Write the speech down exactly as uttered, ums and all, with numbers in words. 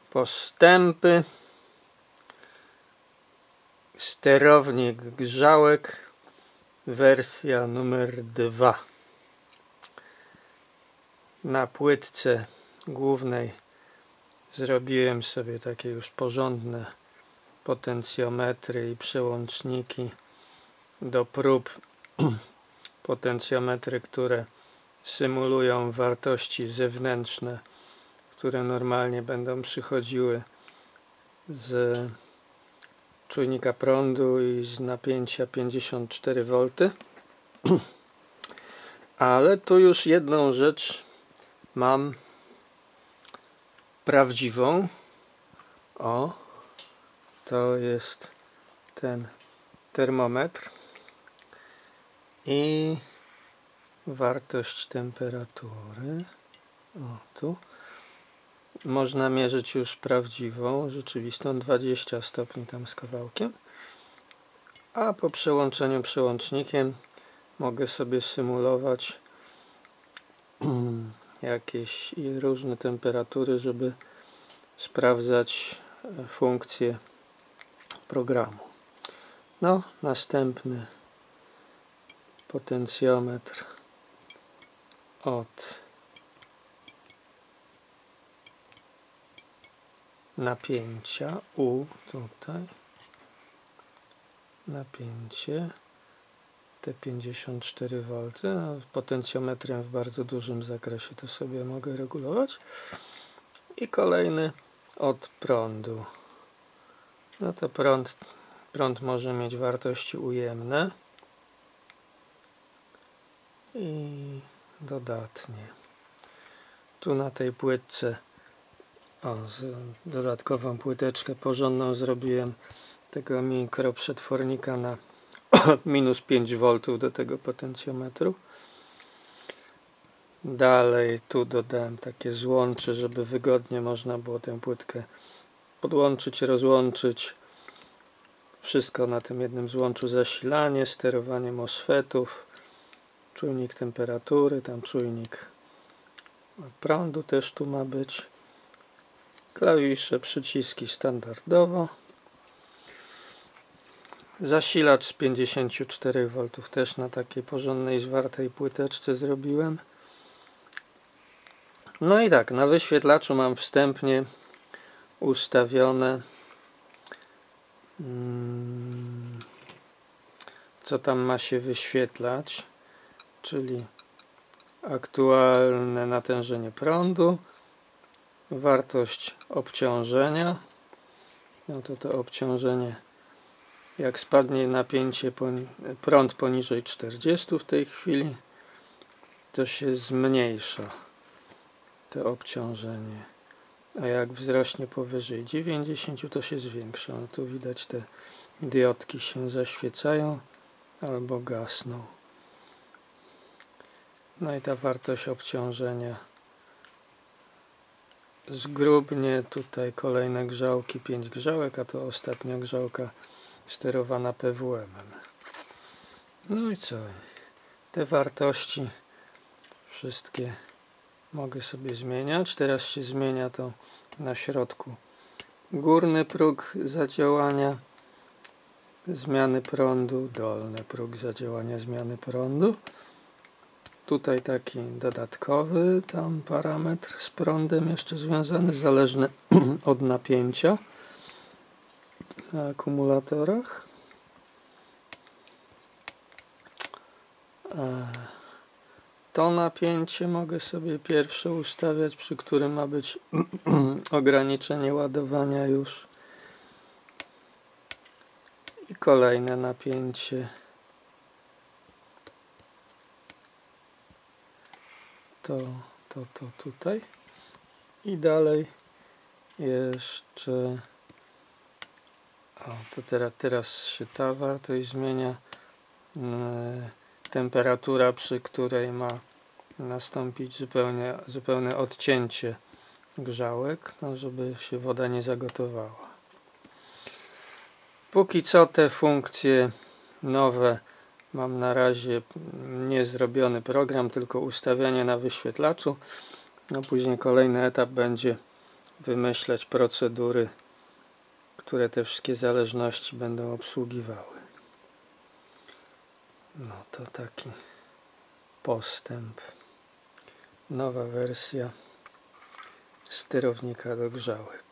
postępy, sterownik grzałek, wersja numer dwa. Na płytce głównej zrobiłem sobie takie już porządne potencjometry i przełączniki do prób. Potencjometry, które symulują wartości zewnętrzne, które normalnie będą przychodziły z czujnika prądu i z napięcia pięćdziesiąt cztery wolty. Ale tu już jedną rzecz mam prawdziwą. O, to jest ten termometr i wartość temperatury. O, tu można mierzyć już prawdziwą, rzeczywistą, dwadzieścia stopni tam z kawałkiem, a po przełączeniu przełącznikiem mogę sobie symulować jakieś i różne temperatury, żeby sprawdzać funkcje programu. No, następny potencjometr od napięcia U, tutaj napięcie te pięćdziesiąt cztery wolty, no, potencjometrem w bardzo dużym zakresie to sobie mogę regulować. I kolejny od prądu. No to prąd, prąd może mieć wartości ujemne i dodatnie. Tu na tej płytce o, z dodatkową płyteczkę porządną zrobiłem tego mikroprzetwornika na minus pięć woltów do tego potencjometru. Dalej tu dodałem takie złącze, żeby wygodnie można było tę płytkę podłączyć, rozłączyć. Wszystko na tym jednym złączu. Zasilanie, sterowanie mosfetów, czujnik temperatury, tam czujnik prądu też tu ma być. Klawisze, przyciski standardowo. Zasilacz z pięćdziesiąt cztery woltów też na takiej porządnej, zwartej płyteczce zrobiłem. No i tak, na wyświetlaczu mam wstępnie ustawione hmm, co tam ma się wyświetlać, czyli aktualne natężenie prądu, wartość obciążenia. No to to obciążenie, jak spadnie napięcie, prąd poniżej czterdziestu w tej chwili, to się zmniejsza to obciążenie, a jak wzrośnie powyżej dziewięćdziesięciu, to się zwiększa. No tu widać, te diodki się zaświecają albo gasną. No i ta wartość obciążenia zgrubnie. Tutaj kolejne grzałki, pięć grzałek, a to ostatnia grzałka sterowana P W M-em. No i co? Te wartości wszystkie mogę sobie zmieniać. Teraz się zmienia to na środku. Górny próg zadziałania zmiany prądu, dolny próg zadziałania zmiany prądu. Tutaj taki dodatkowy tam parametr z prądem jeszcze związany, zależny od napięcia na akumulatorach. To napięcie mogę sobie pierwsze ustawiać, przy którym ma być ograniczenie ładowania już. I kolejne napięcie. To, to, to tutaj. I dalej jeszcze o, to teraz, teraz się ta wartość zmienia. Temperatura, przy której ma nastąpić zupełnie, zupełne odcięcie grzałek, no żeby się woda nie zagotowała. Póki co te funkcje nowe mam na razie nie zrobiony program, tylko ustawianie na wyświetlaczu. No później kolejny etap będzie wymyślać procedury, które te wszystkie zależności będą obsługiwały. No to taki postęp. Nowa wersja sterownika do grzałek.